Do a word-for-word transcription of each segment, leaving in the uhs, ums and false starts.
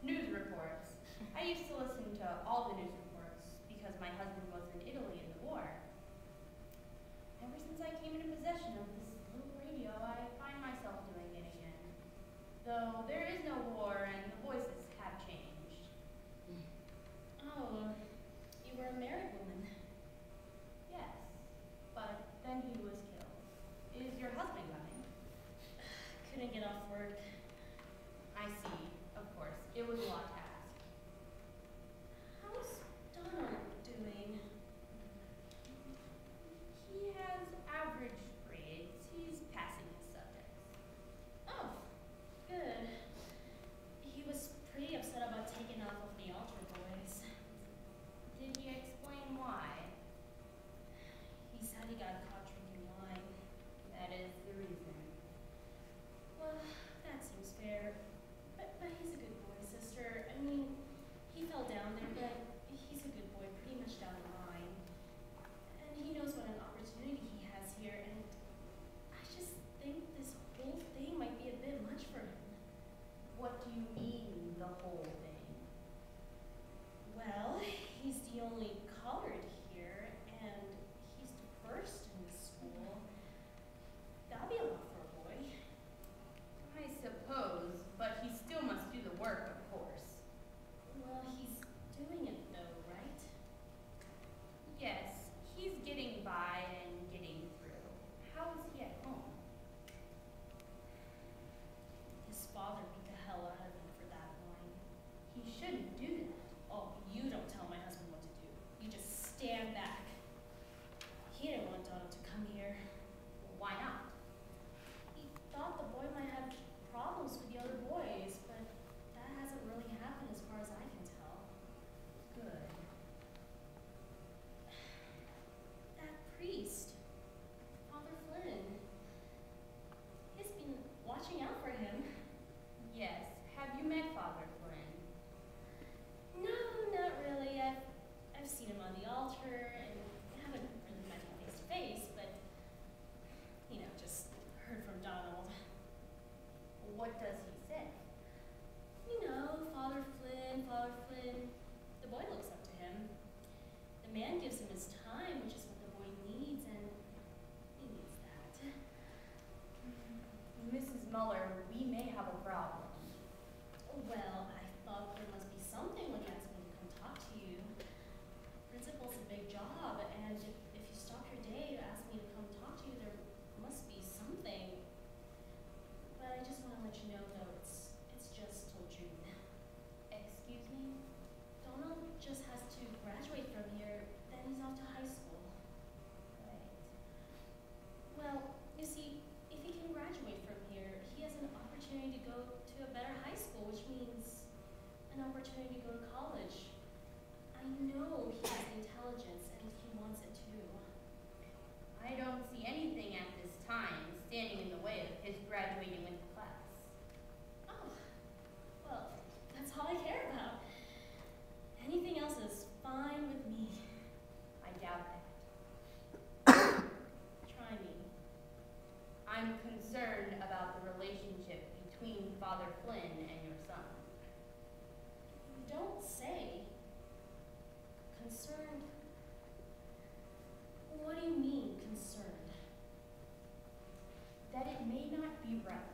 News reports. I used to listen to all the news reports because my husband was in Italy in the war. Ever since I came into possession of this little radio, I find myself doing it again. Though there is no war and the voices have changed. Oh, you were a married woman. Yes, but then he was killed. Is your husband coming? Couldn't get off work. I see, of course. It was a lot to ask. How's Donald doing? He has average grades. He's passing his subjects. Oh, good. He was pretty upset about taking off of the altar boys. Did he explain why? He said he got caught drinking wine. That is the reason. Well, that seems fair. But, but he's a good boy, sister. I mean, he fell down there, but he's a good boy pretty much down the line. And he knows what an opportunity he has here, and I just think this whole thing might be a bit much for him. What do you mean, the whole thing? Well, he's the only colored here, and he's the first in the school. That'll be a lot for a boy. I suppose, but he still must do the work, of course. Well, he's doing it though, right? Yes, he's getting by and getting through. How is he at home? His father beat the hell out of him for that wine. He shouldn't do that. Oh, you don't tell my husband what to do. You just stand back. He didn't want Donald to come here. Why not? He thought the boy might have problems with the other boys, but that hasn't really happened as far as I can tell. Good. That priest, Father Flynn, he's been watching out for him. Yes. Have you met Father Flynn? No, not really. I've, I've seen him on the altar, and I haven't really met him face to face, but, you know, just heard from Donald. What does he say? You know, Father Flynn, Father Flynn. The boy looks up to him. The man gives him his time, which is what the boy needs, and he needs that. Missus Muller, we may have a problem. Well, I thought there must be something when you asked me to come talk to you. Principal's a big job, and if, if you stop your day to ask me to come talk to you, there must be something. But I just want to let you know, though, it's it's just till June. Excuse me? Donald just has to graduate from here, then he's off to high school. Right. Well, you see, if he can graduate from here, he has an opportunity to go to a better high school, which means an opportunity to go to college. I know he has the intelligence, and he wants it too. I don't see anything at this time standing in the way of his graduating with the class. Oh, well, that's all I care about. Anything else is fine with me. I doubt that. Try me. I'm concerned about the relationship between Father Flynn and your son. You don't say. Concerned? What do you mean, concerned? That it may not be right.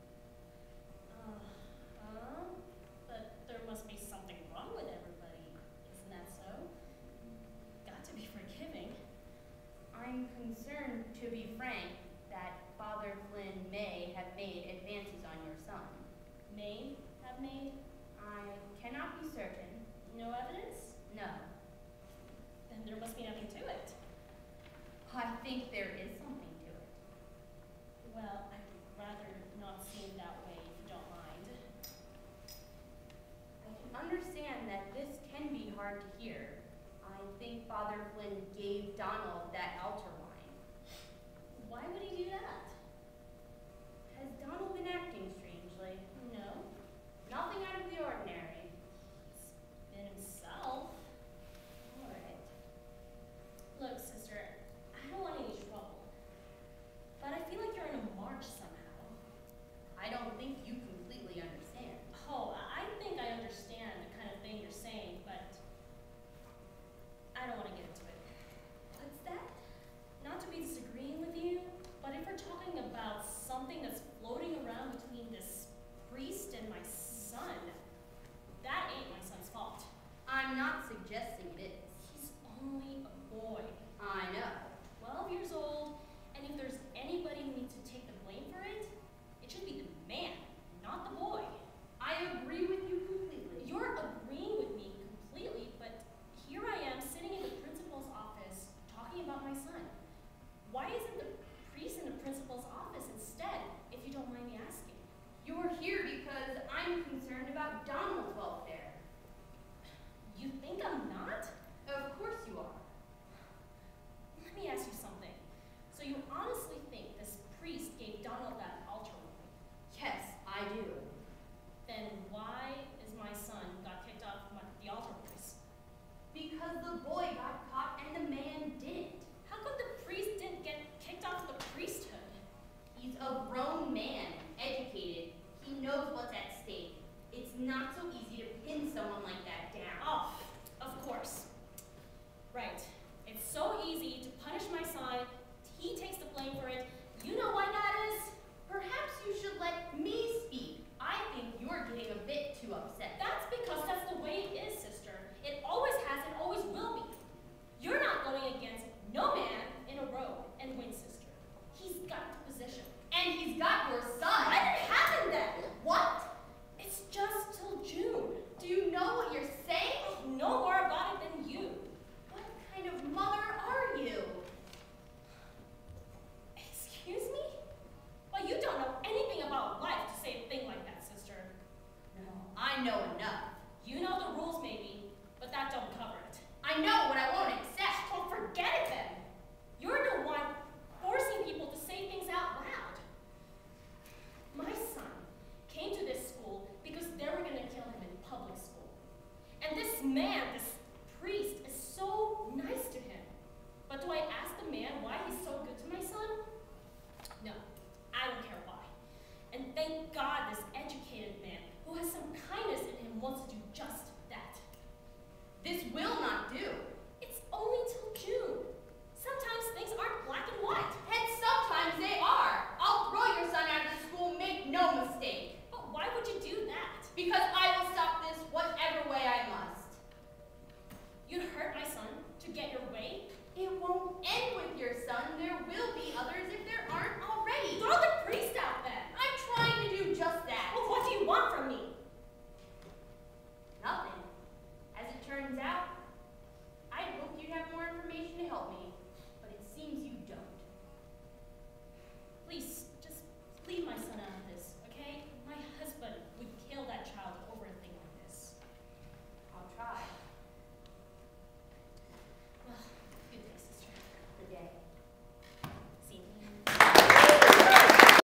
Uh-huh. But there must be something wrong with everybody. Isn't that so? Got to be forgiving. I'm concerned, to be frank, that Father Flynn may have made advances on your son. May have made? I cannot be certain. No evidence? No. Then there must be nothing to it. I think there is something to it. Well, I'd rather not see it that way, if you don't mind. I can understand that this can be hard to hear. I think Father Flynn gave Donald that altar wine. Why would he do that? Has Donald been acting strangely? No. Nothing out of the ordinary. He's been himself. All right. Look, sister, I don't want any trouble. But I feel like you're in a march somehow. I don't think you completely understand. Oh, I think I understand. someone like that down. Oh, of course. Right. It's so easy to punish my son. He takes the blame for it. You know why that is? Perhaps you should let me speak. I think you're getting a bit too upset. That's because that's the way it is, sister. It always has and always will be. You're not going against no man in a row and win, sister. He's got the position. And he's got your son. Let it happen then. What? It's just till June. Do you know what you're saying? Oh, no more about it than you. What kind of mother are you? Excuse me? Well, you don't know anything about life to say a thing like that, sister. No, I know enough. You know the rules, maybe, but that don't cover it. I know what I won't accept. Well, forget it then. You're the one forcing people to say things out loud. My son came to this school because they were going to kill him in public school. And this man, this priest, is so nice to him. But do I ask the man why he's so good to my son? No, I don't care why. And thank God this educated man who has some kindness in him wants to do just that. This will not do. It's only till June. Sometimes things aren't black and white. And sometimes they are. I'll throw your son out of the school, make no mistake. But why would you do that? Because I will stop this whatever way I must. You'd hurt my son to get your way? It won't end with your son. There will be others if there aren't already. Throw the priest out then. I'm trying to do just that. Well, what do you want from me?